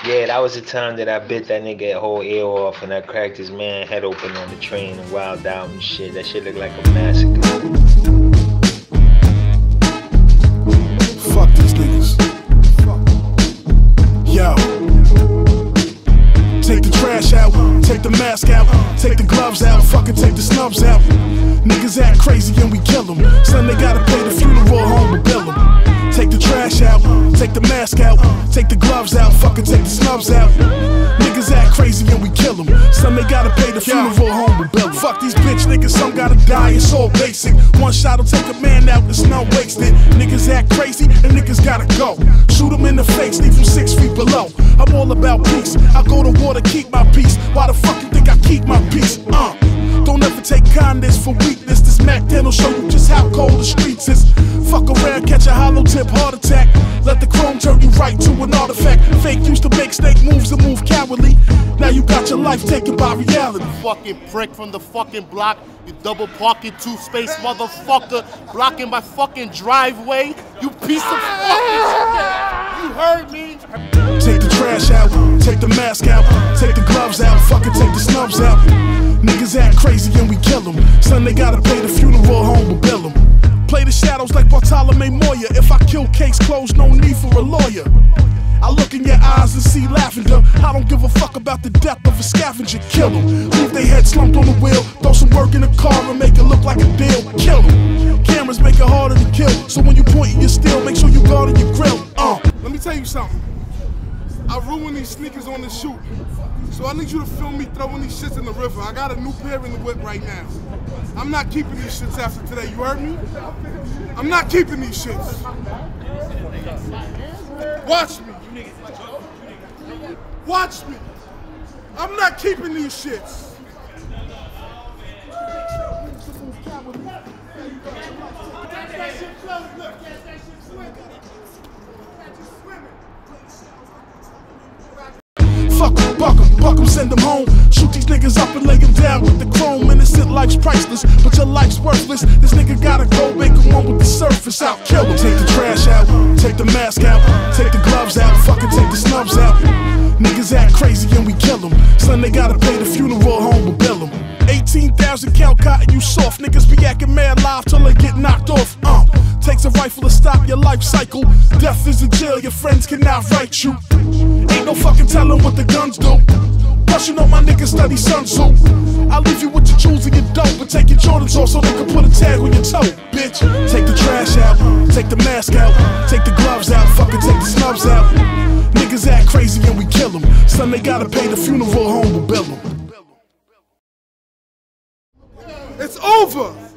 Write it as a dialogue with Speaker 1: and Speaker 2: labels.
Speaker 1: Yeah, that was the time that I bit that nigga a whole ear off and I cracked his man head open on the train and wilded out and shit. That shit looked like a massacre.
Speaker 2: Fuck these niggas. Yo. Take the trash out, take the mask out, take the gloves out, fucking take the snubs out. Niggas act crazy and we kill them. Son, they gotta pay the funeral home to bill them. Take the trash out, take the mask out, take the gloves out, fucking take the snubs out. Niggas act crazy and we kill them. Some they gotta pay the funeral home to bill them. Fuck these bitch niggas, some gotta die, it's all basic. One shot'll take a man out, it's not wasted. Niggas act crazy and niggas gotta go. Shoot them in the face, leave them 6 feet below. I'm all about peace, I go to war to keep my peace. Why the fuck you think I keep my peace? Don't ever take kindness for weakness. This Mac 10 will show you just how cold the streets is. Fuck around, catch a hollow tip heart attack. Let the chrome turn you right to an artifact. Fake used to make snake moves and move cowardly. Now you got your life taken by reality.
Speaker 3: Fucking prick from the fucking block. You double parking two-space motherfucker. Blocking my fucking driveway. You piece of fucking shit. You heard me?
Speaker 2: Take the trash out, take the mask out, take the gloves out, fucking take the snubs out. Niggas act crazy and we kill them. Son, they gotta pay the funeral home to bill them. Play the shadows like Bartolome Moya. If I kill case closed, no need for a lawyer. I look in your eyes and see lavender. I don't give a fuck about the death of a scavenger. Kill them, leave their head slumped on the wheel. Throw some work in the car and make it look like a deal. Kill them, cameras make it harder to kill. So when you point your steel, make sure you guard your grill.
Speaker 4: Let me tell you something. I ruined these sneakers on the shoot. So I need you to film me throwing these shits in the river. I got a new pair in the whip right now. I'm not keeping these shits after today, you heard me? I'm not keeping these shits. Watch me. Watch me. I'm not keeping these shits.
Speaker 2: Fuck em, buck em, send them home. Shoot these niggas up and lay them down with the chrome. Innocent life's priceless, but your life's worthless. This nigga gotta go, make him one with the surface. I'll kill him. Take the trash out, take the mask out, take the gloves out, fucking take the snubs out. Niggas act crazy and we kill them. Son, they gotta pay the funeral home to bill them. 18,000 count cotton, you soft. Niggas be acting mad live till they get knocked off. Takes a rifle to stop your life cycle. Death is a jail, your friends cannot write you. Ain't no fucking telling what the guns do. Plus you know my niggas study Sun Tzu. I'll leave you with your jewels and your dope, but take your Jordans off so they can put a tag on your toe, bitch. Take the trash out, take the mask out, take the gloves out, fucking take the snubs out. Niggas act crazy and we kill them. Son, they gotta pay the funeral home to bill them.
Speaker 4: It's over.